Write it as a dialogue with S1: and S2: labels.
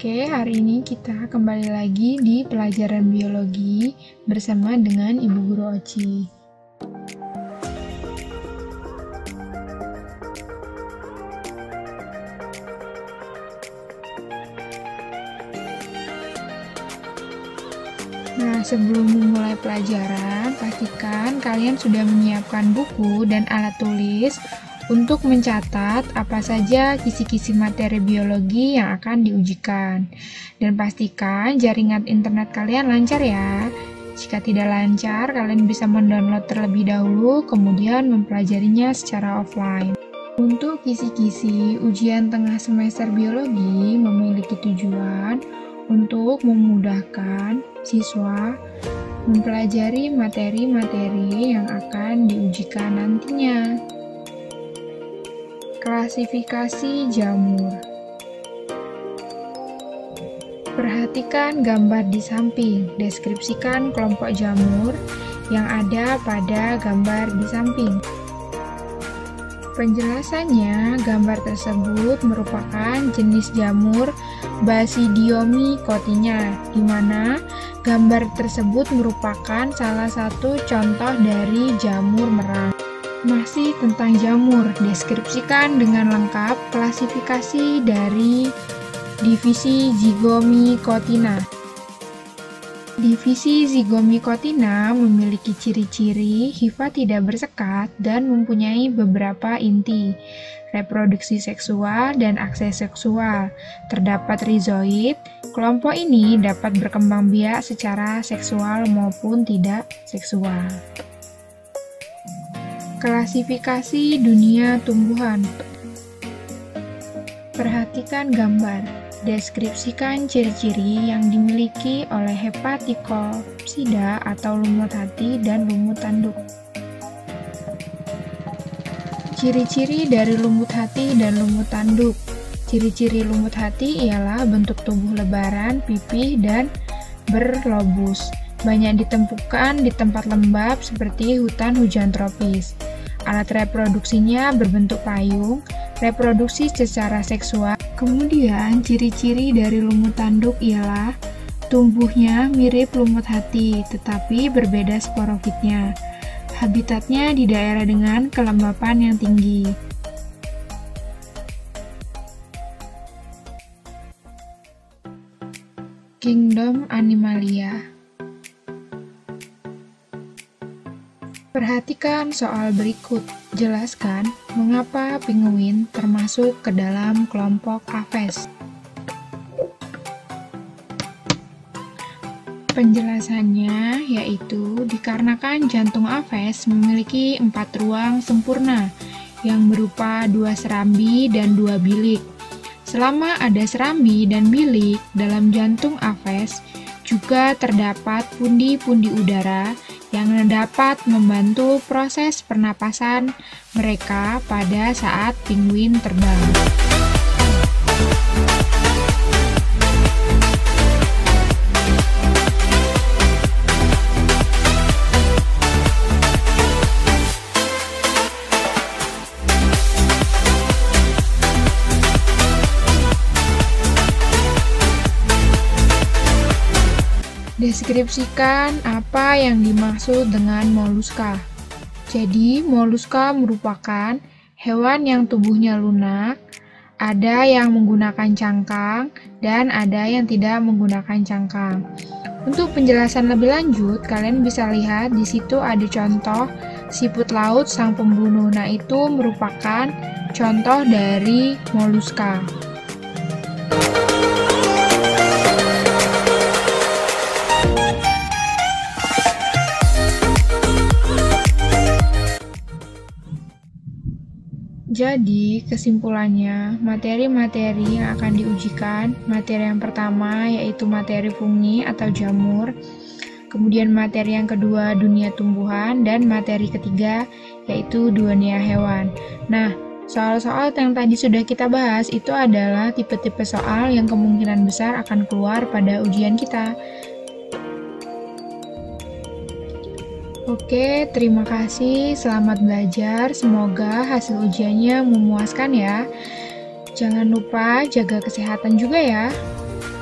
S1: Oke, hari ini kita kembali lagi di pelajaran biologi bersama dengan Ibu Guru Oci. Nah, sebelum memulai pelajaran, pastikan kalian sudah menyiapkan buku dan alat tulis untuk mencatat apa saja kisi-kisi materi biologi yang akan diujikan. Dan pastikan jaringan internet kalian lancar ya. Jika tidak lancar, kalian bisa mendownload terlebih dahulu, kemudian mempelajarinya secara offline. Untuk kisi-kisi ujian tengah semester biologi memiliki tujuan untuk memudahkan siswa mempelajari materi-materi yang akan diujikan nantinya. Klasifikasi jamur. Perhatikan gambar di samping. Deskripsikan kelompok jamur yang ada pada gambar di samping. Penjelasannya, gambar tersebut merupakan jenis jamur Basidiomycotina, di mana gambar tersebut merupakan salah satu contoh dari jamur merang. Masih tentang jamur, deskripsikan dengan lengkap klasifikasi dari divisi Zygomycotina. Divisi Zygomycotina memiliki ciri-ciri hifa tidak bersekat dan mempunyai beberapa inti, reproduksi seksual dan akses seksual. Terdapat rizoid. Kelompok ini dapat berkembang biak secara seksual maupun tidak seksual. Klasifikasi dunia tumbuhan. Perhatikan gambar. Deskripsikan ciri-ciri yang dimiliki oleh Hepaticopsida atau lumut hati dan lumut tanduk. Ciri-ciri dari lumut hati dan lumut tanduk. Ciri-ciri lumut hati ialah bentuk tubuh lebaran, pipih, dan berlobus. Banyak ditemukan di tempat lembab seperti hutan hujan tropis. Alat reproduksinya berbentuk payung, reproduksi secara seksual. Kemudian, ciri-ciri dari lumut tanduk ialah tumbuhnya mirip lumut hati, tetapi berbeda sporofitnya. Habitatnya di daerah dengan kelembapan yang tinggi. Kingdom Animalia. Perhatikan soal berikut. Jelaskan mengapa penguin termasuk ke dalam kelompok Aves. Penjelasannya yaitu dikarenakan jantung Aves memiliki 4 ruang sempurna yang berupa 2 serambi dan 2 bilik. Selama ada serambi dan bilik dalam jantung Aves, juga terdapat pundi-pundi udara yang dapat membantu proses pernapasan mereka pada saat penguin terbang. Deskripsikan apa yang dimaksud dengan moluska. Jadi, moluska merupakan hewan yang tubuhnya lunak, ada yang menggunakan cangkang, dan ada yang tidak menggunakan cangkang. Untuk penjelasan lebih lanjut, kalian bisa lihat di situ ada contoh siput laut sang pembunuh. Nah, itu merupakan contoh dari moluska. Jadi, kesimpulannya, materi-materi yang akan diujikan, materi yang pertama yaitu materi fungi atau jamur, kemudian materi yang kedua dunia tumbuhan, dan materi ketiga yaitu dunia hewan. Nah, soal-soal yang tadi sudah kita bahas itu adalah tipe-tipe soal yang kemungkinan besar akan keluar pada ujian kita. Oke, terima kasih. Selamat belajar. Semoga hasil ujiannya memuaskan ya. Jangan lupa jaga kesehatan juga ya.